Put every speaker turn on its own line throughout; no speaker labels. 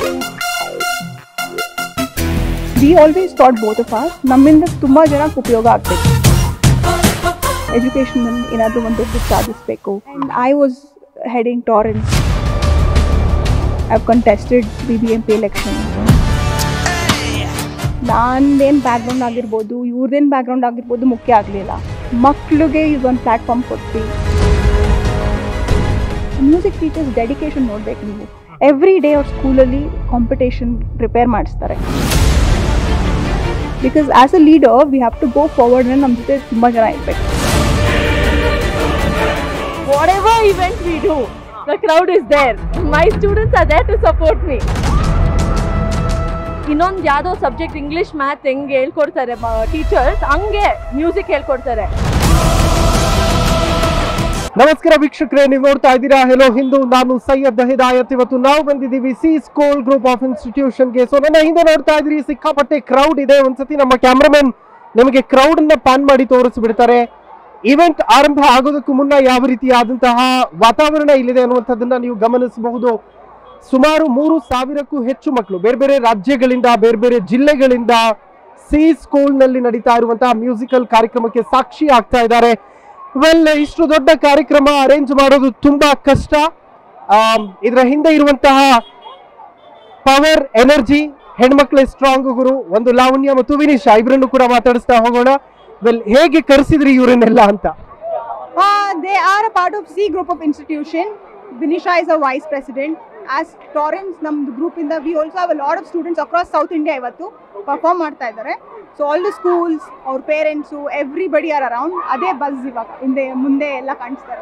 We always taught both of us. ನಮ್ಮಿಂದ ತುಂಬ ಜನಕ್ಕೆ ಉಪಯೋಗ ಆಗ್ಬೇಕು. ಎಜುಕೇಷನಲ್ಲಿ ಏನಾದರೂ ಒಂದು ದೊಡ್ಡ ಸಾಧಿಸಬೇಕು. And I was heading Torrens. I've contested BBMP election. ನಾನೇನು ಬ್ಯಾಕ್ಗ್ರೌಂಡ್ ಆಗಿರ್ಬೋದು, ಇವ್ರದ್ದೇನು ಬ್ಯಾಕ್ಗ್ರೌಂಡ್ ಆಗಿರ್ಬೋದು ಮುಖ್ಯ ಆಗಲಿಲ್ಲ. ಮಕ್ಕಳಿಗೆ ಈಗ ಒಂದು ಪ್ಲ್ಯಾಟ್ಫಾರ್ಮ್ ಕೊಟ್ಟು ಮ್ಯೂಸಿಕ್ ಟೀಚರ್ಸ್ ಡೆಡಿಕೇಶನ್ ನೋಡ್ಬೇಕು ನೀವು. ಎವ್ರಿ ಡೇ ಅವ್ರ ಸ್ಕೂಲಲ್ಲಿ ಕಾಂಪಿಟೇಷನ್ ಪ್ರಿಪೇರ್ ಮಾಡಿಸ್ತಾರೆ. Because as a leader we have to go forward. ನಮ್ಮ ಜೊತೆ ತುಂಬ ಜನ ಇರಬೇಕು.
Whatever event we do, the crowd is there. My students are there to support me. ಇನ್ನೊಂದು ಯಾವುದೋ ಸಬ್ಜೆಕ್ಟ್ ಇಂಗ್ಲೀಷ್ ಮ್ಯಾಥ್ ಹೆಂಗೆ ಹೇಳ್ಕೊಡ್ತಾರೆ ಟೀಚರ್ಸ್, ಹಂಗೆ ಮ್ಯೂಸಿಕ್ ಹೇಳ್ಕೊಡ್ತಾರೆ.
ನಮಸ್ಕಾರ ವೀಕ್ಷಕರೇ, ನೀವು ನೋಡ್ತಾ ಇದ್ದೀರಾ ಹೆಲೋ ಹಿಂದೂ. ನಾನು ಸೈಯದ್ ಹಿದಾಯತ್. ಇವತ್ತು ನಾವು ಬಂದಿದ್ದೀವಿ ಸಿ ಸ್ಕೂಲ್ ಗ್ರೂಪ್ ಆಫ್ ಇನ್ಸ್ಟಿಟ್ಯೂಷನ್ಗೆ. ಸೊ ನನ್ನ ಹಿಂದೆ ನೋಡ್ತಾ ಇದ್ದೀರಿ, ಸಿಕ್ಕಾಪಟ್ಟೆ ಕ್ರೌಡ್ ಇದೆ. ಒಂದ್ಸತಿ ನಮ್ಮ ಕ್ಯಾಮ್ರಾಮನ್ ನಿಮಗೆ ಕ್ರೌಡ್ ಅನ್ನ ಪ್ಯಾನ್ ಮಾಡಿ ತೋರಿಸ್ಬಿಡ್ತಾರೆ. ಇವೆಂಟ್ ಆರಂಭ ಆಗೋದಕ್ಕೂ ಮುನ್ನ ಯಾವ ರೀತಿಯಾದಂತಹ ವಾತಾವರಣ ಇಲ್ಲಿದೆ ಅನ್ನುವಂಥದ್ದನ್ನ ನೀವು ಗಮನಿಸಬಹುದು. ಸುಮಾರು 3,000ಕ್ಕೂ ಹೆಚ್ಚು ಮಕ್ಕಳು ಬೇರೆ ಬೇರೆ ರಾಜ್ಯಗಳಿಂದ, ಬೇರೆ ಬೇರೆ ಜಿಲ್ಲೆಗಳಿಂದ ಸಿ ಸ್ಕೂಲ್ನಲ್ಲಿ ನಡೀತಾ ಇರುವಂತಹ ಮ್ಯೂಸಿಕಲ್ ಕಾರ್ಯಕ್ರಮಕ್ಕೆ ಸಾಕ್ಷಿ ಆಗ್ತಾ ಇದ್ದಾರೆ. ಇಷ್ಟು ದೊಡ್ಡ ಕಾರ್ಯಕ್ರಮ ಅರೇಂಜ್ ಮಾಡೋದು ತುಂಬಾ ಕಷ್ಟ. ಇದರ ಹಿಂದೆ ಇರುವಂತಹ ಪವರ್, ಎನರ್ಜಿ, ಹೆಣ್ಮಕ್ಳೇ ಸ್ಟ್ರಾಂಗ್ ಗುರು. ಒಂದು ಲಾವಣ್ಯ ಮತ್ತು ವಿನಿಶಾ, ಇಬ್ಬರನ್ನು ಕೂಡ ಮಾತಾಡಿಸ್ತಾ ಹೋಗೋಣ. ಹೇಗೆ ಕರೆಸಿದ್ರಿ ಇವರನ್ನೆಲ್ಲ ಅಂತ?
They are a part of C group of institution. Vinisha is a vice president. As Torrens, ನಮ್ದು ಗ್ರೂಪ್ ಇಂದ we also have a lot of students across South India ಇವತ್ತು ಪರ್ಫಾರ್ಮ್ ಮಾಡ್ತಾ ಇದ್ದಾರೆ. ಸೊ ಆಲ್ ದ ಸ್ಕೂಲ್ಸ್, ಅವ್ರ parents, everybody are around. ಅದೇ bus ಇವಾಗ ಹಿಂದೆ ಮುಂದೆ ಎಲ್ಲ ಕಾಣಿಸ್ತಾರೆ.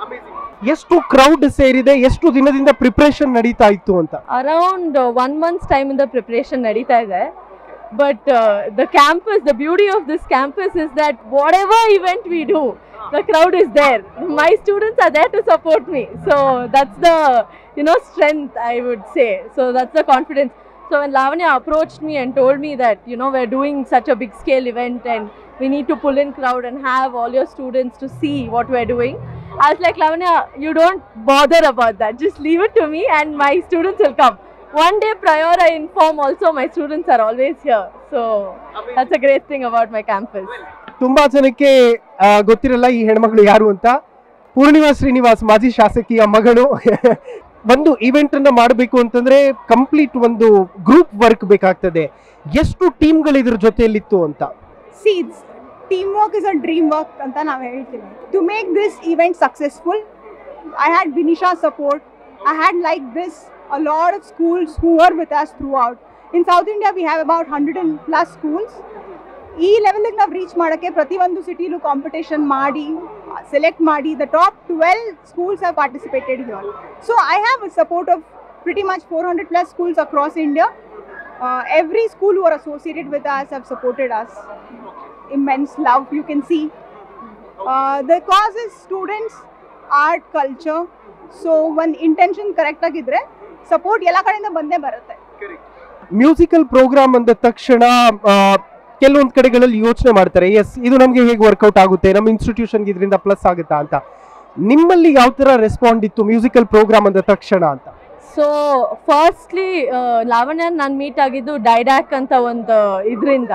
ಎಷ್ಟು ಕ್ರೌಡ್ ಸೇರಿದೆ, ಎಷ್ಟು ದಿನದಿಂದ ಪ್ರಿಪರೇಷನ್ ನಡೀತಾ ಇತ್ತು ಅಂತ?
ಅರೌಂಡ್ 1 month's time ಇಂದ ಪ್ರಿಪರೇಷನ್ ನಡೀತಾ ಇದೆ. But the campus, the beauty of this campus is that whatever event we do, the crowd is there. My students are there to support me. So that's the, strength, I would say. So that's the confidence. So when Lavanya approached me and told me that, we're doing such a big scale event and we need to pull in crowd and have all your students to see what we're doing, I was like, Lavanya, you don't bother about that. Just leave it to me and my students will come. One day prior I inform also my students are always here. So that's a great thing about my campus.
ತುಂಬಾ ಜನಕ್ಕೆ ಗೊತ್ತಿರಲ್ಲ ಈ ಹೆಣ್ಮಗಳು ಯಾರು ಅಂತ. ಪೂರ್ಣಿಮಾ ಶ್ರೀನಿವಾಸ್, ಮಾಜಿ ಶಾಸಕಿಯ ಮಗಳು. ಒಂದು ಇವೆಂಟ್ ಅನ್ನ ಮಾಡಬೇಕು ಅಂತಂದ್ರೆ ಕಂಪ್ಲೀಟ್ ಒಂದು ಗ್ರೂಪ್ ವರ್ಕ್ ಬೇಕಾಗ್ತದೆ. ಎಷ್ಟು ಟೀಮ್ಗಳು ಇದ್ರ ಜೊತೆಯಲ್ಲಿತ್ತು ಅಂತ?
Seeds. Teamwork is a dream work ಅಂತ ನಾವು ಹೇಳ್ತೀವಿ. To make this event successful, I had Vinisha's support. I had like this a lot of schools who were with us throughout. In South India we have about 100+ schools. ಈ ಲೆವೆಲ್ಗೆ ನಾವು reach ಮಾಡೋಕ್ಕೆ ಪ್ರತಿಯೊಂದು ಸಿಟಿಲೂ competition ಮಾಡಿ select ಮಾಡಿ the top 12 schools have participated here. So I have a support of pretty much 400+ schools across India. Every school who are associated with us have supported us. Immense love you can see. The cause is students, art, culture. So one intention correct ಆಗಿದ್ರೆ support ಎಲ್ಲ ಕಡೆಯಿಂದ ಬಂದೇ ಬರುತ್ತೆ.
Musical program ಅಂದ ತಕ್ಷಣ ಕೆಲವೊಂದು ಕಡೆಗಳಲ್ಲಿ ಯೋಚನೆ ಮಾಡ್ತಾರೆ, ಎಸ್ ಇದು ನಮಗೆ ಹೇಗೆ ವರ್ಕೌಟ್ ಆಗುತ್ತೆ, ನಮ್ಮ ಇನ್ಸ್ಟಿಟ್ಯೂಷನ್ಗೆ ಇದರಿಂದ ಪ್ಲಸ್ ಆಗುತ್ತಾ ಅಂತ. ನಿಮ್ಮಲ್ಲಿ ಯಾವ ತರ ರೆಸ್ಪಾಂಡ್ ಇತ್ತು ಮ್ಯೂಸಿಕಲ್ ಪ್ರೋಗ್ರಾಮ್ ಅಂದ ತಕ್ಷಣ ಅಂತ?
ಸೊ ಫಸ್ಟ್ಲಿ ಲಾವಣ್ಯ ನಾನು ಮೀಟ್ ಆಗಿದ್ದು ಡೈಡ್ಯಾಕ್ ಅಂತ ಒಂದು ಇದರಿಂದ.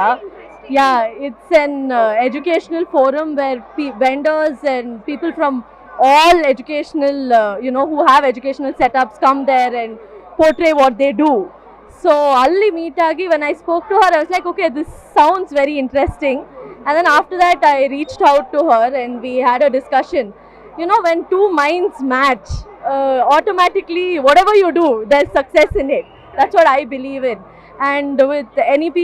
It's an educational forum where vendors and people from all educational, who have educational setups come there and portray what they do. So alli meet agi, when I spoke to her I was like, okay, this sounds very interesting. And then after that I reached out to her and we had a discussion. When two minds match, automatically whatever you do there's success in it. That's what I believe in. And with NEP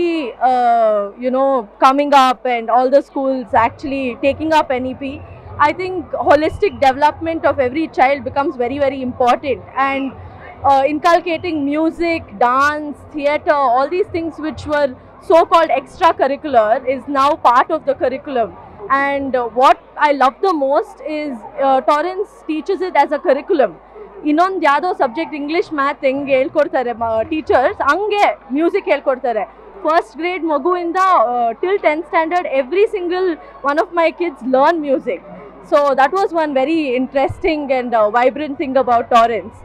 coming up and all the schools actually taking up NEP, I think holistic development of every child becomes very, very important. And inculcating music, dance, theatre, all these things which were so-called extracurricular is now part of the curriculum. And what I love the most is Torrens teaches it as a curriculum. ಇನ್ನೊಂದು ಯಾವುದೋ subject English math ಹೆಂಗೆ ಹೇಳ್ಕೊಡ್ತಾರೆ teachers, ಹಂಗೆ music ಹೇಳ್ಕೊಡ್ತಾರೆ. First grade ಮಗುವಿಂದ till 10th standard every single one of my kids learn music. So that was one very interesting and vibrant thing about Torrens.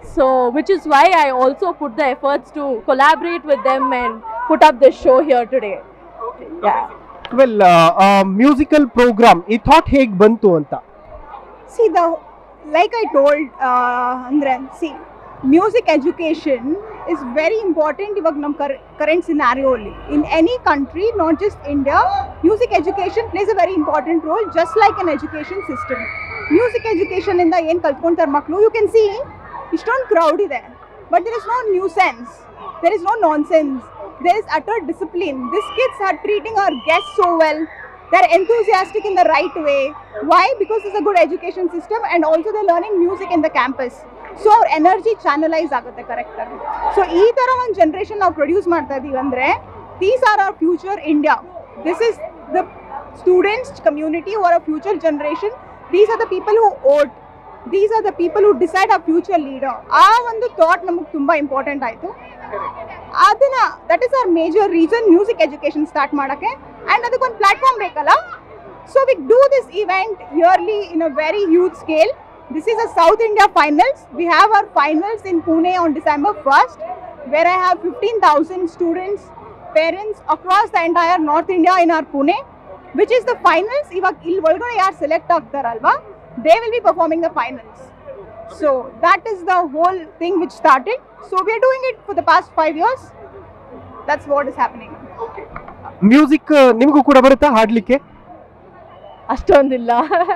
So, which is why I also put the efforts to collaborate with them and put up this show here today. Yeah.
Well musical program ಈ thought ಹೇಗೆ ಬಂತು ಅಂತ?
See, like I told, see, music education is very important ಇವಾಗ ನಮ್ಮ current scenario ಅಲ್ಲಿ. In any country, not just India, music education plays a very important role, just like an education system. Music education ಇಂದ ಏನು ಕಲ್ತ್ಕೊಂತಾರೆ ಮಕ್ಕಳು, you can see ಇಷ್ಟೊಂದು crowd ಇದೆ, but there is no nuisance, there is no nonsense, there is utter discipline. These kids are treating our guests so well. They're enthusiastic in the right way. Why? Because it's a good education system, and also they're learning music in the campus. So our energy channelize ಆಗುತ್ತೆ correct ಆಗಿ. So ಈ ತರ ಒಂದು generation ನಾವು produce ಮಾಡ್ತಾ ಇದೀವಿ ಅಂದ್ರೆ, these are our future India. This is the students community who are a future generation. These are the people who vote. These are the people who decide our future leader. ಆ ಒಂದು thought ನಮಗೆ ತುಂಬಾ important ಆಯಿತು. ಅದನ್ನ that is our major reason music education start ಮಾಡೋಕ್ಕೆ. And ಅದಕ್ಕೊಂದು platform ಬೇಕಲ್ಲ. So we do this event yearly in a very huge scale. This is a South India finals. We have our finals in Pune on December 1st, where I have 15,000 students, parents across the entire North India in our Pune, which is the finals. Ivaga ಇಲ್ಲಿ ಒಳಗಡೆ ಯಾರು select ಆಗ್ತಾರಲ್ವಾ, they will be performing the finals. So that is the whole thing which started. So we are doing it for the past 5 years. That's what is happening.
Music ನಿಮಗೂ ಕೂಡ ಬರುತ್ತಾ ಹಾಡ್ಲಿಕ್ಕೆ?
ಅಷ್ಟೊಂದಿಲ್ಲ.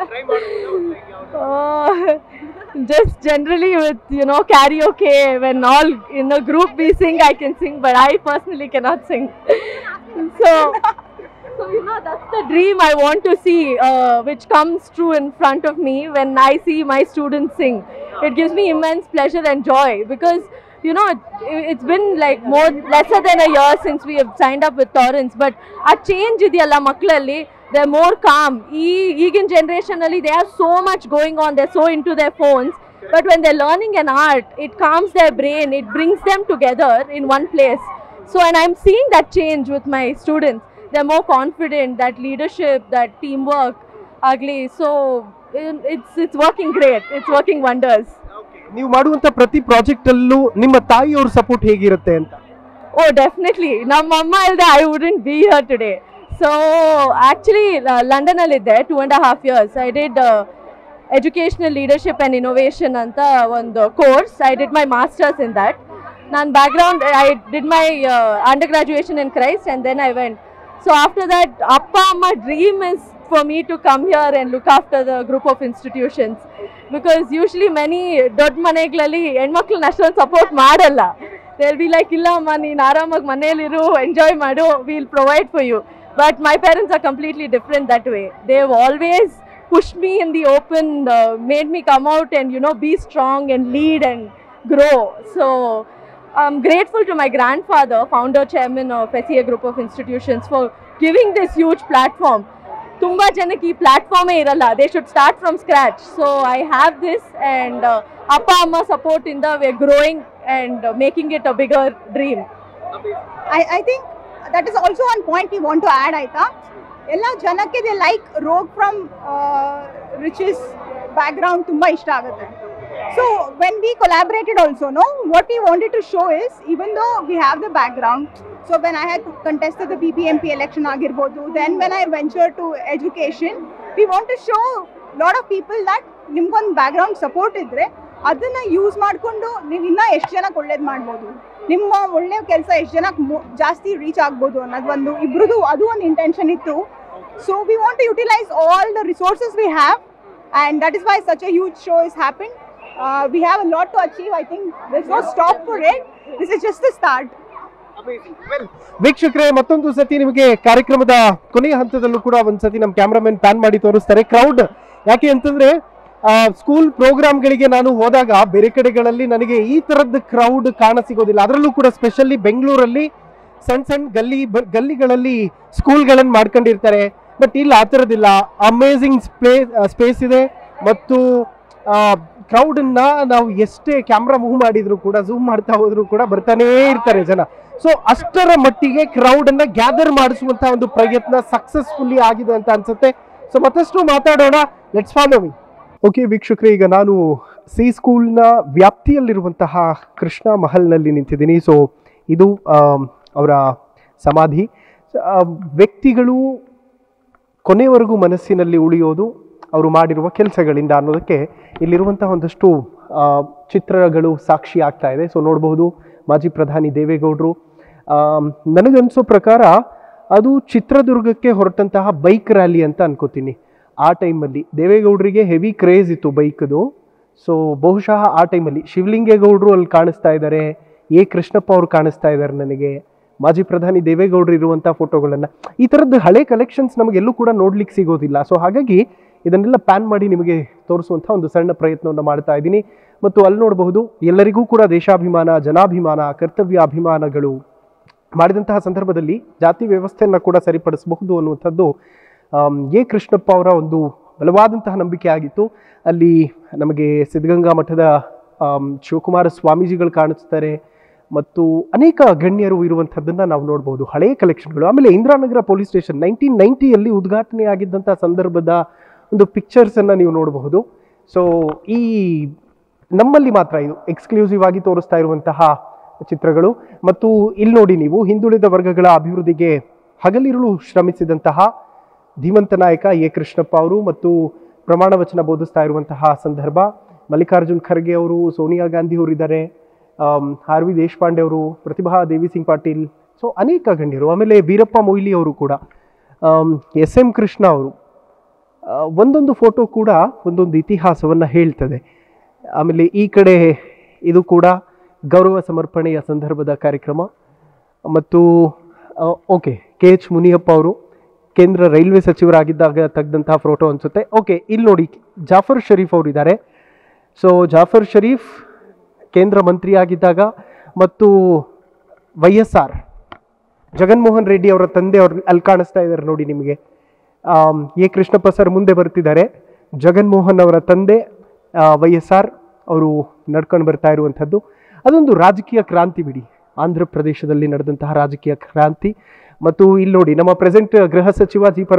Just generally with karaoke, when all in a group we sing, I can sing, but I personally cannot sing. So that's the dream I want to see, which comes true in front of me when I see my students sing. It gives me immense pleasure and joy, because it's been like lesser than a year since we have signed up with Torrance, but a change idiyalla makkalli. They're more calm. Egin generation alli they have so much going on, they're so into their phones, but when they're learning an art, it calms their brain, it brings them together in one place. So, and I'm seeing that change with my students. They're more confident, that leadership, that teamwork, ugly. So it's working great, it's working wonders.
ನೀವು ಮಾಡುವಂತ ಪ್ರತಿ project ಅಲ್ಲೂ ನಿಮ್ಮ ತಾಯಿಯವ್ರ support ಹೇಗಿರುತ್ತೆ ಅಂತ?
Oh, definitely. ನಮ್ಮ ಅಮ್ಮ ಇಲ್ಲದೆ I wouldn't be here today. So actually London ಅಲ್ಲಿ ಇದ್ದೆ 2.5 years. I did educational leadership and innovation ಅಂತ ಒಂದು course. I did my masters in that. ನನ್ನ background, I did my undergraduation in Christ, and then I went. So after that, appa amma dream is for me to come here and look after the group of institutions, because usually many dod manegalli ಹೆಣ್ಮಕ್ಳನ್ನ ಅಷ್ಟೊಂದು support ಮಾಡಲ್ಲ. They'll be like, ಇಲ್ಲ ಅಮ್ಮ ನೀನು ಆರಾಮಾಗಿ ಮನೇಲಿರು, enjoy ಮಾಡು, we'll provide for you. But my parents are completely different that way. They've always pushed me in the open, made me come out and be strong and lead and grow. So I'm grateful to my grandfather, founder chairman of SEA Group of Institutions, for giving this huge platform. Tumba janaki ee platform e iralla, they should start from scratch. So I have this, and appa amma support in the we're growing and making it a bigger dream.
I think that is also one point we want to add, Aita. Ella janakke they like rogue from riches background tumba ishta agutte. So when we collaborated also, what we wanted to show is, even though we have the background, so when I had contested the BBMP election agirbodu, then when I ventured to education, we want to show lot of people that nimಗೊಂದು background support ಇದ್ರೆ ಅದನ್ನ use ಮಾಡಿಕೊಂಡು ನೀವು ಇನ್ನೂ ಎಷ್ಟು ಜನಕ್ಕೆ ಒಳ್ಳೇದು ಮಾಡ್ಬೋದು, ನಿಮ್ಮ ಒಳ್ಳೆ ಕೆಲಸ ಎಷ್ಟು ಜನಕ್ಕೆ ಜಾಸ್ತಿ ರೀಚ್ ಆಗ್ಬೋದು ಅನ್ನೋದು ಒಂದು ಇಬ್ರದ್ದು ಅದು ಒಂದು ಇಂಟೆನ್ಷನ್ ಇತ್ತು. So we want to utilise all the resources we have, and that is why such a huge show is happen. We have a lot to achieve. I think there's no stop for it. This is just the start.
ವೀಕ್ಷಕರೇ, ಮತ್ತೊಂದು ಸತಿ ನಿಮಗೆ ಕಾರ್ಯಕ್ರಮದ ಕೊನೆಯ ಹಂತದಲ್ಲೂ ಕೂಡ ಒಂದ್ಸತಿ ನಮ್ಮ ಕ್ಯಾಮ್ರಾಮನ್ ಪ್ಯಾನ್ ಮಾಡಿ ತೋರಿಸ್ತಾರೆ ಕ್ರೌಡ್. ಯಾಕೆ ಅಂತಂದ್ರೆ ಸ್ಕೂಲ್ ಪ್ರೋಗ್ರಾಮ್ಗಳಿಗೆ ನಾನು ಹೋದಾಗ ಬೇರೆ ಕಡೆಗಳಲ್ಲಿ ನನಗೆ ಈ ತರದ್ದು ಕ್ರೌಡ್ ಕಾಣ ಸಿಗೋದಿಲ್ಲ. ಅದರಲ್ಲೂ ಕೂಡ ಸ್ಪೆಷಲಿ ಬೆಂಗಳೂರಲ್ಲಿ ಸಣ್ಣ ಸಣ್ಣ ಗಲ್ಲಿಗಳಲ್ಲಿ ಸ್ಕೂಲ್ಗಳನ್ನು ಮಾಡ್ಕೊಂಡಿರ್ತಾರೆ. ಬಟ್ ಇಲ್ಲಿ ಆ ಥರದಿಲ್ಲ. ಅಮೇಝಿಂಗ್ ಸ್ಪೇಸ್ ಇದೆ, ಮತ್ತು ಕ್ರೌಡನ್ನ ನಾವು ಎಷ್ಟೇ ಕ್ಯಾಮ್ರಾ ಮೂವ್ ಮಾಡಿದ್ರು ಕೂಡ, ಝೂಮ್ ಮಾಡ್ತಾ ಹೋದ್ರು ಕೂಡ ಬರ್ತಾನೇ ಇರ್ತಾರೆ ಜನ. ಸೊ ಅಷ್ಟರ ಮಟ್ಟಿಗೆ ಕ್ರೌಡ್ ಅನ್ನ ಗ್ಯಾದರ್ ಮಾಡಿಸುವಂತ ಒಂದು ಪ್ರಯತ್ನ ಸಕ್ಸಸ್ಫುಲ್ಲಿ ಆಗಿದೆ ಅಂತ ಅನ್ಸುತ್ತೆ. ಸೊ ಮತ್ತಷ್ಟು ಮಾತಾಡೋಣ. Let's follow me. ಓಕೆ ವೀಕ್ಷಕರೇ, ಈಗ ನಾನು ಸಿ ಸ್ಕೂಲ್ನ ವ್ಯಾಪ್ತಿಯಲ್ಲಿರುವಂತಹ ಕೃಷ್ಣ ಮಹಲ್ನಲ್ಲಿ ನಿಂತಿದ್ದೀನಿ. ಸೊ ಇದು ಅವರ ಸಮಾಧಿ. ವ್ಯಕ್ತಿಗಳು ಕೊನೆವರೆಗೂ ಮನಸ್ಸಿನಲ್ಲಿ ಉಳಿಯೋದು ಅವರು ಮಾಡಿರುವ ಕೆಲಸಗಳಿಂದ ಅನ್ನೋದಕ್ಕೆ ಇಲ್ಲಿರುವಂತಹ ಒಂದಷ್ಟು ಚಿತ್ರಗಳು ಸಾಕ್ಷಿ ಆಗ್ತಾ ಇದೆ. ಸೊ ನೋಡಬಹುದು ಮಾಜಿ ಪ್ರಧಾನಿ ದೇವೇಗೌಡರು. ನನಗನ್ಸೋ ಪ್ರಕಾರ ಅದು ಚಿತ್ರದುರ್ಗಕ್ಕೆ ಹೊರಟಂತಹ ಬೈಕ್ ರ್ಯಾಲಿ ಅಂತ ಅನ್ಕೋತೀನಿ. ಆ ಟೈಮಲ್ಲಿ ದೇವೇಗೌಡರಿಗೆ ಹೆವಿ ಕ್ರೇಜ್ ಇತ್ತು ಬೈಕ್ದು. ಸೊ ಬಹುಶಃ ಆ ಟೈಮಲ್ಲಿ ಶಿವಲಿಂಗೇಗೌಡರು ಅಲ್ಲಿ ಕಾಣಿಸ್ತಾ ಇದ್ದಾರೆ, ಎ ಕೃಷ್ಣಪ್ಪ ಅವರು ಕಾಣಿಸ್ತಾ ಇದ್ದಾರೆ ನನಗೆ, ಮಾಜಿ ಪ್ರಧಾನಿ ದೇವೇಗೌಡರು ಇರುವಂಥ ಫೋಟೋಗಳನ್ನು. ಈ ಥರದ್ದು ಹಳೆ ಕಲೆಕ್ಷನ್ಸ್ ನಮಗೆಲ್ಲೂ ಕೂಡ ನೋಡ್ಲಿಕ್ಕೆ ಸಿಗೋದಿಲ್ಲ. ಸೊ ಹಾಗಾಗಿ ಇದನ್ನೆಲ್ಲ ಪ್ಯಾನ್ ಮಾಡಿ ನಿಮಗೆ ತೋರಿಸುವಂಥ ಒಂದು ಸಣ್ಣ ಪ್ರಯತ್ನವನ್ನು ಮಾಡ್ತಾ ಇದ್ದೀನಿ. ಮತ್ತು ಅಲ್ಲಿ ನೋಡಬಹುದು ಎಲ್ಲರಿಗೂ ಕೂಡ ದೇಶಾಭಿಮಾನ, ಜನಾಭಿಮಾನ, ಕರ್ತವ್ಯಾಭಿಮಾನಗಳು ಮಾಡಿದಂತಹ ಸಂದರ್ಭದಲ್ಲಿ ಜಾತಿ ವ್ಯವಸ್ಥೆಯನ್ನು ಕೂಡ ಸರಿಪಡಿಸಬಹುದು ಅನ್ನುವಂಥದ್ದು ಎ ಕೃಷ್ಣಪ್ಪ ಅವರ ಒಂದು ಬಲವಾದಂತಹ ನಂಬಿಕೆ ಆಗಿತ್ತು. ಅಲ್ಲಿ ನಮಗೆ ಸಿದ್ಧಗಂಗಾ ಮಠದ ಶಿವಕುಮಾರ ಸ್ವಾಮೀಜಿಗಳು ಕಾಣಿಸ್ತಾರೆ ಮತ್ತು ಅನೇಕ ಗಣ್ಯರು ಇರುವಂಥದ್ದನ್ನು ನಾವು ನೋಡ್ಬೋದು, ಹಳೆಯ ಕಲೆಕ್ಷನ್ಗಳು. ಆಮೇಲೆ ಇಂದಿರಾನಗರ ಪೊಲೀಸ್ ಸ್ಟೇಷನ್ 1990ಯಲ್ಲಿ ಉದ್ಘಾಟನೆ ಆಗಿದ್ದಂಥ ಸಂದರ್ಭದ ಒಂದು ಪಿಕ್ಚರ್ಸನ್ನು ನೀವು ನೋಡಬಹುದು. ಸೊ ಈ ನಮ್ಮಲ್ಲಿ ಮಾತ್ರ ಇದು ಎಕ್ಸ್ಕ್ಲೂಸಿವ್ ಆಗಿ ತೋರಿಸ್ತಾ ಇರುವಂತಹ ಚಿತ್ರಗಳು. ಮತ್ತು ಇಲ್ಲಿ ನೋಡಿ ನೀವು, ಹಿಂದುಳಿದ ವರ್ಗಗಳ ಅಭಿವೃದ್ಧಿಗೆ ಹಗಲಿರುಳು ಶ್ರಮಿಸಿದಂತಹ ಧೀಮಂತ ನಾಯಕ ಎ ಕೃಷ್ಣಪ್ಪ ಅವರು ಮತ್ತು ಪ್ರಮಾಣ ವಚನ ಬೋಧಿಸ್ತಾ ಇರುವಂತಹ ಸಂದರ್ಭ. ಮಲ್ಲಿಕಾರ್ಜುನ್ ಖರ್ಗೆ ಅವರು, ಸೋನಿಯಾ ಗಾಂಧಿ ಅವರು ಇದ್ದಾರೆ, ಆರ್ ವಿ ದೇಶಪಾಂಡೆ ಅವರು, ಪ್ರತಿಭಾ ದೇವಿ ಸಿಂಗ್ ಪಾಟೀಲ್, ಸೊ ಅನೇಕ ಗಣ್ಯರು. ಆಮೇಲೆ ವೀರಪ್ಪ ಮೊಯ್ಲಿ ಅವರು ಕೂಡ, ಎಸ್ ಎಂ ಕೃಷ್ಣ ಅವರು. ಒಂದೊಂದು ಫೋಟೋ ಕೂಡ ಒಂದೊಂದು ಇತಿಹಾಸವನ್ನು ಹೇಳ್ತದೆ. ಆಮೇಲೆ ಈ ಕಡೆ ಇದು ಕೂಡ ಗೌರವ ಸಮರ್ಪಣೆಯ ಸಂದರ್ಭದ ಕಾರ್ಯಕ್ರಮ. ಮತ್ತು ಓಕೆ, ಕೆ ಎಚ್ ಮುನಿಯಪ್ಪ ಅವರು ಕೇಂದ್ರ ರೈಲ್ವೆ ಸಚಿವರಾಗಿದ್ದಾಗ ತೆಗೆದಂತಹ ಫೋಟೋ ಅನಿಸುತ್ತೆ. ಓಕೆ, ಇಲ್ಲಿ ನೋಡಿ ಜಾಫರ್ ಶರೀಫ್ ಅವರು ಇದ್ದಾರೆ. ಸೊ ಜಾಫರ್ ಶರೀಫ್ ಕೇಂದ್ರ ಮಂತ್ರಿ ಆಗಿದ್ದಾಗ, ಮತ್ತು YSR ಜಗನ್ಮೋಹನ್ ರೆಡ್ಡಿ ಅವರ ತಂದೆ ಅವರು ಅಲ್ಲಿ ಕಾಣಿಸ್ತಾ ಇದ್ದಾರೆ ನೋಡಿ ನಿಮಗೆ. ಎ ಕೃಷ್ಣಪ್ಪ ಸರ್ ಮುಂದೆ ಬರ್ತಿದ್ದಾರೆ, ಜಗನ್ಮೋಹನ್ ಅವರ ತಂದೆ YSR ಅವರು ನಡ್ಕೊಂಡು ಬರ್ತಾ ಇರುವಂಥದ್ದು. ಅದೊಂದು ರಾಜಕೀಯ ಕ್ರಾಂತಿ ಬಿಡಿ, ಆಂಧ್ರ ಪ್ರದೇಶದಲ್ಲಿ ನಡೆದಂತಹ ರಾಜಕೀಯ ಕ್ರಾಂತಿ. ಮತ್ತು ಇಲ್ಲಿ ನೋಡಿ ನಮ್ಮ ಪ್ರೆಸೆಂಟ್ ಗೃಹ ಸಚಿವ ಜಿ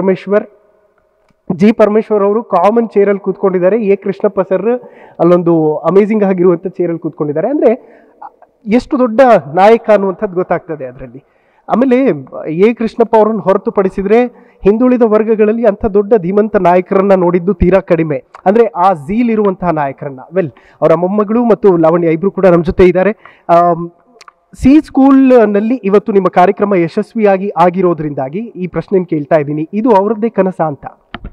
ಪರಮೇಶ್ವರ್ ಅವರು ಕಾಮನ್ ಚೇರಲ್ಲಿ ಕೂತ್ಕೊಂಡಿದ್ದಾರೆ. ಎ ಕೃಷ್ಣಪ್ಪ ಸರ್ ಅಲ್ಲೊಂದು ಅಮೇಝಿಂಗ್ ಆಗಿರುವಂಥ ಚೇರಲ್ಲಿ ಕೂತ್ಕೊಂಡಿದ್ದಾರೆ. ಅಂದರೆ ಎಷ್ಟು ದೊಡ್ಡ ನಾಯಕ ಅನ್ನುವಂಥದ್ದು ಗೊತ್ತಾಗ್ತದೆ ಅದರಲ್ಲಿ. ಆಮೇಲೆ ಎ ಕೃಷ್ಣಪ್ಪ ಅವರನ್ನು ಹೊರತುಪಡಿಸಿದರೆ ಹಿಂದುಳಿದ ವರ್ಗಗಳಲ್ಲಿ ಅಂಥ ದೊಡ್ಡ ಧೀಮಂತ ನಾಯಕರನ್ನ ನೋಡಿದ್ದು ತೀರಾ ಕಡಿಮೆ. ಅಂದರೆ ಆ ಝೀಲ್ ಇರುವಂತಹ ನಾಯಕರನ್ನ. ವೆಲ್, ಅವರ ಮೊಮ್ಮಗಳು ಮತ್ತು ಲಾವಣ್ಯ ಇಬ್ಬರು ಕೂಡ ನಮ್ಮ ಜೊತೆ ಇದ್ದಾರೆ. ಸಿ ಸ್ಕೂಲ್ನಲ್ಲಿ ಇವತ್ತು ನಿಮ್ಮ ಕಾರ್ಯಕ್ರಮ ಯಶಸ್ವಿಯಾಗಿ ಆಗಿರೋದ್ರಿಂದಾಗಿ ಈ ಪ್ರಶ್ನೆ ಕೇಳ್ತಾ ಇದ್ದೀನಿ, ಇದು ಅವರದ್ದೇ ಕನಸ ಅಂತ?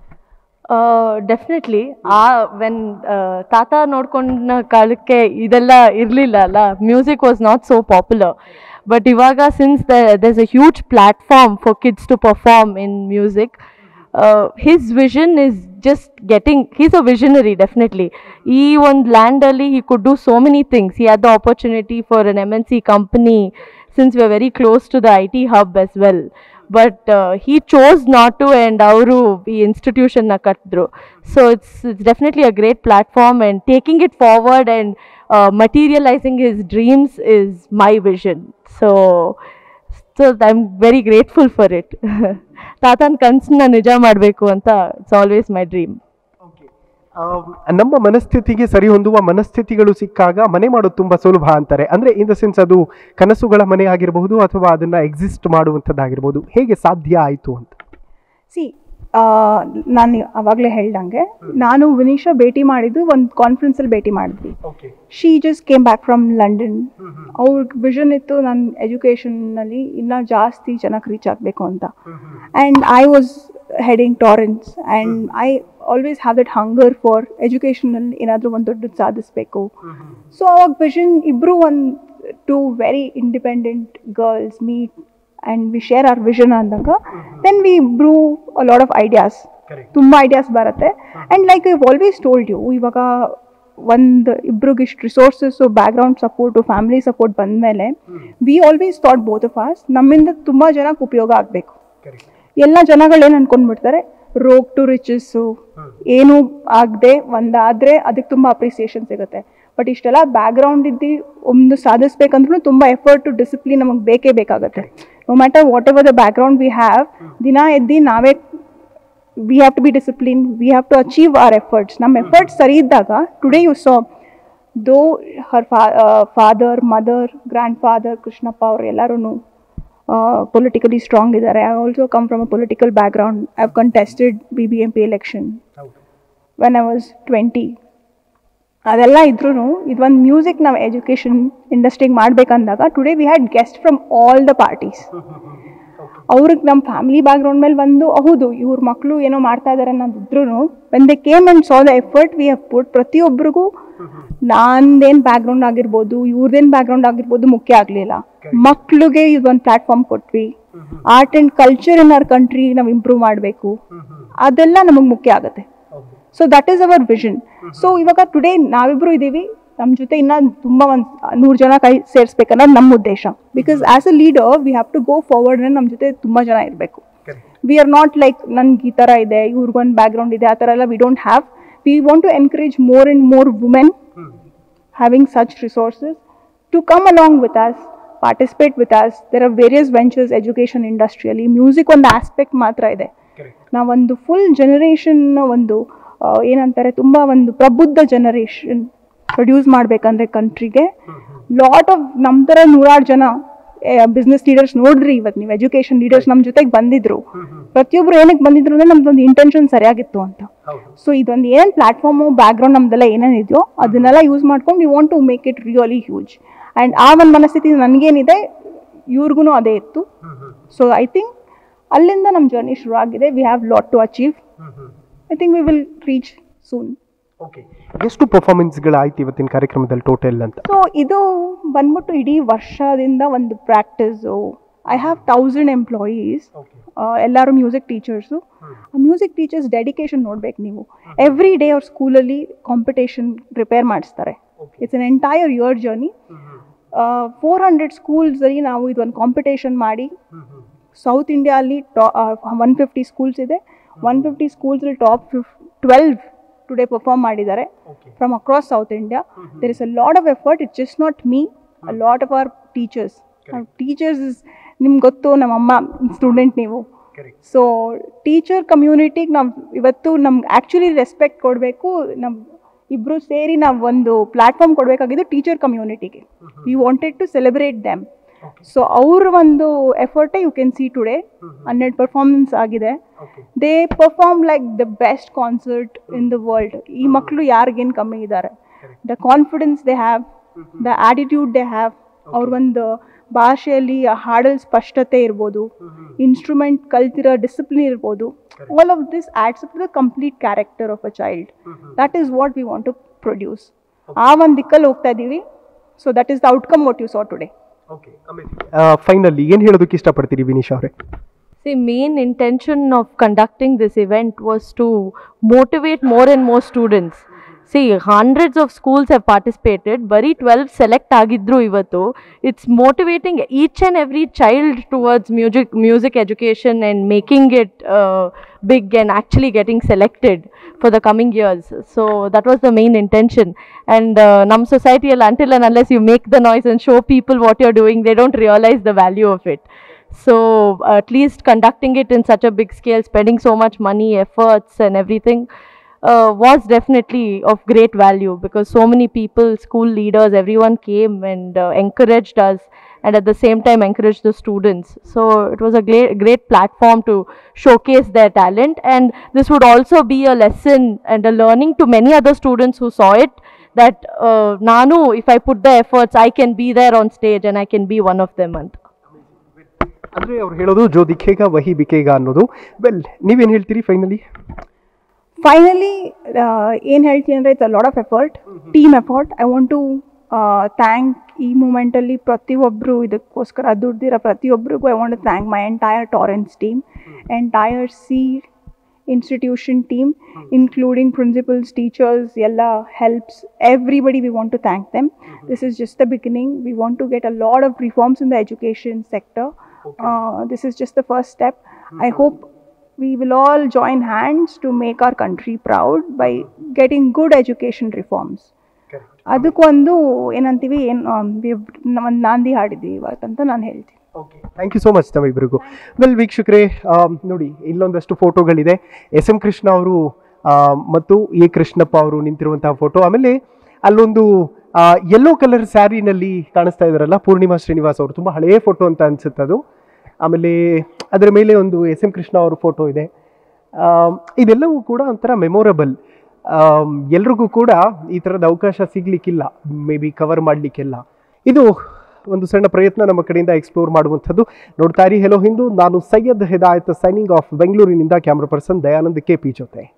ಡೆಫಿನೆಟ್ಲಿ. ವೆನ್ ತಾತ ನೋಡ್ಕೊಂಡ ಕಾಲಕ್ಕೆ ಇದೆಲ್ಲ ಇರಲಿಲ್ಲ ಅಲ್ಲ, music was not so popular. But ivaga, since there's a huge platform for kids to perform in music, his vision is just he's a visionary, definitely. He on land ali, he could do so many things. He had the opportunity for an MNC company, since we are very close to the IT hub as well. But he chose not to, and avaru ee institution na kattru. So it's definitely a great platform, and taking it forward and materializing his dreams is my vision. So I'm very grateful for it. ತಾತನ ಕನಸನ್ನ ನಿಜ ಮಾಡಬೇಕು ಅಂತ it's always my dream.
ನಮ್ಮ ಮನಸ್ಥಿತಿಗೆ ಸರಿ ಹೊಂದುವ ಮನಸ್ಥಿತಿಗಳು ಸಿಕ್ಕಾಗ ಮನೆ ಮಾಡೋದು ತುಂಬ ಸುಲಭ ಅಂತಾರೆ. ಅಂದರೆ ಇನ್ ದ ಸೆನ್ಸ್ ಅದು ಕನಸುಗಳ ಮನೆ ಆಗಿರಬಹುದು ಅಥವಾ ಅದನ್ನು ಎಕ್ಸಿಸ್ಟ್ ಮಾಡುವಂಥದ್ದಾಗಿರ್ಬೋದು. ಹೇಗೆ ಸಾಧ್ಯ ಆಯಿತು ಅಂತ?
ನಾನು ಅವಾಗಲೇ ಹೇಳ್ದಂಗೆ, ನಾನು ವಿನಿಶಾ ಭೇಟಿ ಮಾಡಿದ್ದು ಒಂದು ಕಾನ್ಫರೆನ್ಸಲ್ಲಿ ಭೇಟಿ ಮಾಡಿದ್ವಿ. She just came back from London. ಅವ್ರ ವಿಷನ್ ಇತ್ತು ನಾನು ಎಜುಕೇಷನ್ನಲ್ಲಿ ಇನ್ನೂ ಜಾಸ್ತಿ ಜನಕ್ಕೆ ರೀಚ್ ಆಗಬೇಕು ಅಂತ. And I was heading Torrens, and I always have that hunger for ಎಜುಕೇಷನಲ್ಲಿ ಏನಾದರೂ ಒಂದು ದೊಡ್ಡದು ಸಾಧಿಸಬೇಕು. ಸೊ ಅವಾಗ ವಿಷನ್ ಇಬ್ಬರು two very independent girls meet and we share our vision andanga, then we brew a lot of ideas. Tumba ideas barutte. And like I've always told you, ivaga ಒಂದು ಇಬ್ರಿಗೆ ಇಷ್ಟು resources, background support, family support ಬಂದಮೇಲೆ we always thought both of us ನಮ್ಮಿಂದ ತುಂಬ ಜನಕ್ಕೆ ಉಪಯೋಗ ಆಗಬೇಕು. ಎಲ್ಲ ಜನಗಳೇನು ಅಂದ್ಕೊಂಡ್ಬಿಡ್ತಾರೆ, ರೋಗ್ ಟು ರಿಚಸ್ಸು ಏನೂ ಆಗದೆ ಒಂದಾದರೆ ಅದಕ್ಕೆ ತುಂಬ ಅಪ್ರಿಸಿಯೇಷನ್ ಸಿಗುತ್ತೆ. ಬಟ್ ಇಷ್ಟೆಲ್ಲ ಬ್ಯಾಕ್ಗ್ರೌಂಡ್ ಇದ್ದು ಒಂದು ಸಾಧಿಸ್ಬೇಕಂದ್ರೂ ತುಂಬ ಎಫರ್ಟು, ಡಿಸಿಪ್ಲಿನ್ ನಮಗೆ ಬೇಕೇ ಬೇಕಾಗುತ್ತೆ. No matter whatever the background we have, ದಿನ ಎದ್ದು ನಾವೇ we have to be disciplined, we have to achieve our efforts. Nam efforts sari iddaga, today you saw, though her father, mother, grandfather, Krishnappa avaru ellarunu politically strong idare. I also come from a political background. I've contested BBMP election when I was 20. ಅದೆಲ್ಲ ಇದ್ರೂ ಇದೊಂದು music ನಾವು education ಇಂಡಸ್ಟ್ರಿಗೆ ಮಾಡಬೇಕಂದಾಗ today we had guest from all the parties. ಅವ್ರಿಗೆ ನಮ್ಮ family background ಮೇಲೆ ಬಂದು ಹೌದು ಇವ್ರ ಮಕ್ಕಳು ಏನೋ ಮಾಡ್ತಾ ಇದ್ದಾರೆ ಅನ್ನೋದಿದ್ರು when they came and saw the effort we have put, ಪ್ರತಿಯೊಬ್ಬರಿಗೂ ನಂದೇನು ಬ್ಯಾಕ್ಗ್ರೌಂಡ್ ಆಗಿರ್ಬೋದು ಇವ್ರದ್ದೇನು ಬ್ಯಾಕ್ಗ್ರೌಂಡ್ ಆಗಿರ್ಬೋದು ಮುಖ್ಯ ಆಗಲಿಲ್ಲ. ಮಕ್ಳಿಗೆ ಇದೊಂದು ಪ್ಲಾಟ್ಫಾರ್ಮ್ ಕೊಟ್ವಿ. Art and culture in our country ನಾವು ಇಂಪ್ರೂವ್ ಮಾಡಬೇಕು, ಅದೆಲ್ಲ ನಮಗೆ ಮುಖ್ಯ ಆಗುತ್ತೆ. So that is our vision. So ಇವಾಗ ಟುಡೇ ನಾವಿಬ್ರು ಇದ್ದೀವಿ, ನಮ್ಮ ಜೊತೆ ಇನ್ನೂ ತುಂಬ ಒಂದು 100 ಜನ ಕೈ ಸೇರಿಸ್ಬೇಕನ್ನೋದು ನಮ್ಮ ಉದ್ದೇಶ. Because as a leader we have to go forward. ನಮ್ಮ ಜೊತೆ ತುಂಬ ಜನ ಇರಬೇಕು. ವಿ ಆರ್ ನಾಟ್ ಲೈಕ್ ನನ್ಗೆ ಈ ಥರ ಇದೆ, ಇವ್ರಿಗೊಂದು ಬ್ಯಾಕ್ಗ್ರೌಂಡ್ ಇದೆ, ಆ ಥರ ಎಲ್ಲ we don't have. We want to encourage more and more women having such resources to come along with us, participate with us. There are various ventures education ಇಂಡಸ್ಟ್ರಿಯಲ್ಲಿ. Music ಒಂದು ಆಸ್ಪೆಕ್ಟ್ ಮಾತ್ರ ಇದೆ. ನಾವೊಂದು ಫುಲ್ ಜನರೇಷನ್ ಒಂದು ಏನಂತಾರೆ ತುಂಬ ಒಂದು ಪ್ರಬುದ್ಧ ಜನರೇಷನ್ ಪ್ರೊಡ್ಯೂಸ್ ಮಾಡಬೇಕಂದ್ರೆ ಕಂಟ್ರಿಗೆ ಲಾಟ್ ಆಫ್ ನಮ್ಮ ಥರ 100 ಜನ ಬಿಸ್ನೆಸ್ ಲೀಡರ್ಸ್ ನೋಡಿದ್ರಿ ಇವತ್ತು ನೀವು. ಎಜುಕೇಷನ್ ಲೀಡರ್ಸ್ ನಮ್ಮ ಜೊತೆಗೆ ಬಂದಿದ್ರು. ಪ್ರತಿಯೊಬ್ಬರು ಏನಕ್ಕೆ ಬಂದಿದ್ರು ಅಂದರೆ ನಮ್ದೊಂದು ಇಂಟೆನ್ಷನ್ ಸರಿಯಾಗಿತ್ತು ಅಂತ. ಸೊ ಇದೊಂದು ಏನೇನು ಪ್ಲಾಟ್ಫಾರ್ಮು ಬ್ಯಾಕ್ಗ್ರೌಂಡ್ ನಮ್ದೆಲ್ಲ ಏನೇನಿದೆಯೋ ಅದನ್ನೆಲ್ಲ ಯೂಸ್ ಮಾಡ್ಕೊಂಡು we want to make it really huge. And ಆ ಒಂದು ಮನಸ್ಥಿತಿ ನನಗೇನಿದೆ ಇವ್ರಿಗೂ ಅದೇ ಇತ್ತು. ಸೊ ಐ ಥಿಂಕ್ ಅಲ್ಲಿಂದ ನಮ್ಮ ಜರ್ನಿ ಶುರು ಆಗಿದೆ. We have lot to achieve. I think we will reach soon.
Okay, ಎಷ್ಟು ಪರ್ಫಾರ್ಮೆನ್ಸ್ಗಳಾಯ್ತು ಇವತ್ತಿನ ಕಾರ್ಯಕ್ರಮದಲ್ಲಿ ಟೋಟಲ್ ಅಂತ?
ಸೊ ಇದು ಬಂದ್ಬಿಟ್ಟು ಇಡೀ ವರ್ಷದಿಂದ ಒಂದು ಪ್ರಾಕ್ಟೀಸು. ಐ ಹ್ಯಾವ್ 1000 ಎಂಪ್ಲಾಯೀಸ್, ಎಲ್ಲರೂ music teachers. Music teachers dedication ನೋಡ್ಬೇಕು ನೀವು. ಎವ್ರಿ ಡೇ ಅವ್ರ ಸ್ಕೂಲಲ್ಲಿ ಕಾಂಪಿಟೇಷನ್ ಪ್ರಿಪೇರ್ ಮಾಡಿಸ್ತಾರೆ. It's an entire year journey. 400 ಸ್ಕೂಲ್ಸಲ್ಲಿ ನಾವು ಇದೊಂದು ಕಾಂಪಿಟೇಷನ್ ಮಾಡಿ ಸೌತ್ ಇಂಡಿಯಾದಲ್ಲಿ 150 ಸ್ಕೂಲ್ಸ್ ಇದೆ. 150 ಸ್ಕೂಲ್ಸಲ್ಲಿ ಟಾಪ್ 12 ಟುಡೇ ಪರ್ಫಾರ್ಮ್ ಮಾಡಿದ್ದಾರೆ from across South India. There is a lot of effort. It's just not me, a lot of our teachers. Teachers is ನಿಮ್ಗೆ ಗೊತ್ತು, ನಮ್ಮಮ್ಮ ಸ್ಟೂಡೆಂಟ್ ನೀವು. ಸೊ ಟೀಚರ್ ಕಮ್ಯುನಿಟಿಗೆ ನಾವು ಇವತ್ತು ನಮ್ಗೆ ಆ್ಯಕ್ಚುಲಿ ರೆಸ್ಪೆಕ್ಟ್ ಕೊಡಬೇಕು. ನಮ್ಮ ಇಬ್ಬರು ಸೇರಿ ನಾವು ಒಂದು ಪ್ಲ್ಯಾಟ್ಫಾರ್ಮ್ ಕೊಡಬೇಕಾಗಿದ್ದು ಟೀಚರ್ ಕಮ್ಯುನಿಟಿಗೆ. We wanted to celebrate them. So ಅವ್ರ ಒಂದು ಎಫರ್ಟೇ you can see today 100 performance ಆಗಿದೆ. They perform like the best concert in the world. ಈ ಮಕ್ಕಳು ಯಾರಿಗೇನು ಕಮ್ಮಿ ಇದ್ದಾರೆ. The confidence they have, the attitude they have. ಅವ್ರ ಒಂದು ಭಾಷೆಯಲ್ಲಿ ಹಾಡಲ್ ಸ್ಪಷ್ಟತೆ ಇರ್ಬೋದು, ಇನ್ಸ್ಟ್ರೂಮೆಂಟ್ ಕಲ್ತಿರೋ ಡಿಸಿಪ್ಲಿನ್ ಇರ್ಬೋದು. All of this adds up to the complete character of a child. That is what we want to produce. ಆ ಒಂದು ದಿಕ್ಕಲ್ಲಿ ಹೋಗ್ತಾ ಇದ್ದೀವಿ. So that is the outcome what you saw today.
Finally ಏನು ಹೇಳೋದಕ್ಕೆ ಇಷ್ಟಪಡ್ತೀರಿ ವಿನಿಶಾ ಅವರೇ?
The main intention of conducting this event was to motivate more and more students. See, hundreds of schools have participated, bari 12 select agidru ivattu. It's motivating each and every child towards music education and making it big and actually getting selected for the coming years. So that was the main intention. And nam society, until and unless you make the noise and show people what you're doing, they don't realize the value of it. So at least conducting it in such a big scale, spending so much money, efforts and everything was definitely of great value, because so many people, school leaders, everyone came and encouraged us, and at the same time encouraged the students. So it was a great platform to showcase their talent, and this would also be a lesson and a learning to many other students who saw it, that Nanu, if I put the efforts, I can be there on stage and I can be one of them.
ಅಂದರೆ ಅವ್ರು ಹೇಳೋದು ಜೋ ದಿಖೇಗ ವಹಿ ಬಿಕೇಗ ಅನ್ನೋದು. Well, ನೀವೇನು ಹೇಳ್ತೀರಿ finally?
ಏನು ಹೇಳ್ತೀನಿ ಅಂದರೆ it's a lot of effort, team effort. I want to thank ಈ ಮೂಮೆಂಟಲ್ಲಿ ಪ್ರತಿಯೊಬ್ಬರು ಇದಕ್ಕೋಸ್ಕರ ದುಡ್ದಿರೋ ಪ್ರತಿಯೊಬ್ಬರಿಗೂ. I want to thank my entire Torrens team, entire C institution team, including principals, teachers, yella helps, everybody. We want to thank them. This is just the beginning. We want to get a lot of reforms in the education sector. This is just the first step. I hope we will all join hands to make our country proud by getting good education reforms. ಅದಕ್ಕೊಂದು ಏನಂತೀವಿ ಒಂದು ನಾಂದಿ ಹಾಡಿದ್ವಿ ಇವತ್ತಂತ ನಾನು ಹೇಳ್ತೀನಿ.
Okay, thank you so much ತಮ್ಮಿಬ್ಬರಿಗೂ. Well ವೀಕ್ಷಕರೇ, ನೋಡಿ ಇಲ್ಲೊಂದಷ್ಟು ಫೋಟೋಗಳಿದೆ. ಎಸ್ ಎಂ ಕೃಷ್ಣ ಅವರು ಮತ್ತು ಎ ಕೃಷ್ಣಪ್ಪ ಅವರು ನಿಂತಿರುವಂತಹ ಫೋಟೋ. ಆಮೇಲೆ ಅಲ್ಲೊಂದು ಯೆಲ್ಲೋ ಕಲರ್ ಸ್ಯಾರಿನಲ್ಲಿ ಕಾಣಿಸ್ತಾ ಇದ್ದಾರಲ್ಲ ಪೂರ್ಣಿಮಾ ಶ್ರೀನಿವಾಸ್ ಅವರು, ತುಂಬ ಹಳೆಯ ಫೋಟೋ ಅಂತ ಅನ್ಸುತ್ತೆ ಅದು. ಆಮೇಲೆ ಅದರ ಮೇಲೆ ಒಂದು ಎಸ್ ಎಂ ಕೃಷ್ಣ ಅವ್ರ ಫೋಟೋ ಇದೆ. ಇದೆಲ್ಲವೂ ಕೂಡ ಒಂಥರ ಮೆಮೊರಬಲ್. ಎಲ್ರಿಗೂ ಕೂಡ ಈ ಥರದ ಅವಕಾಶ ಸಿಗಲಿಕ್ಕಿಲ್ಲ, ಮೇ ಬಿ ಕವರ್ ಮಾಡಲಿಕ್ಕೆಲ್ಲ. ಇದು ಒಂದು ಸಣ್ಣ ಪ್ರಯತ್ನ ನಮ್ಮ ಕಡೆಯಿಂದ ಎಕ್ಸ್ಪ್ಲೋರ್ ಮಾಡುವಂಥದ್ದು. ನೋಡ್ತಾ ಇರಿ ಹೆಲೋ ಹಿಂದೂ. ನಾನು ಸೈಯದ್ ಹಿದಾಯತ್ ಸೈನಿಂಗ್ ಆಫ್ ಬೆಂಗಳೂರಿನಿಂದ. ಕ್ಯಾಮ್ರಾ ಪರ್ಸನ್ ದಯಾನಂದ್ KP ಜೊತೆ.